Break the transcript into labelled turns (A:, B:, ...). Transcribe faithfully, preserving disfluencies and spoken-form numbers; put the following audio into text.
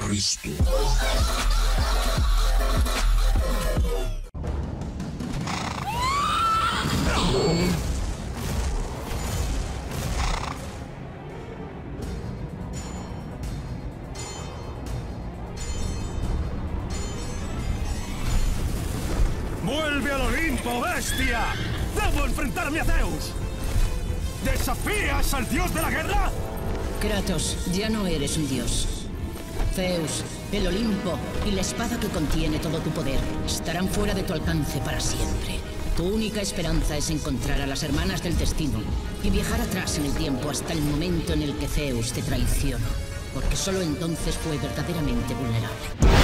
A: Cristo.
B: ¡Vuelve al Olimpo, bestia! ¡Debo enfrentarme a Zeus! ¿Desafías al dios de la guerra?
C: Kratos, ya no eres un dios. Zeus, el Olimpo y la espada que contiene todo tu poder estarán fuera de tu alcance para siempre. Tu única esperanza es encontrar a las hermanas del destino y viajar atrás en el tiempo hasta el momento en el que Zeus te traicionó, porque solo entonces fue verdaderamente vulnerable.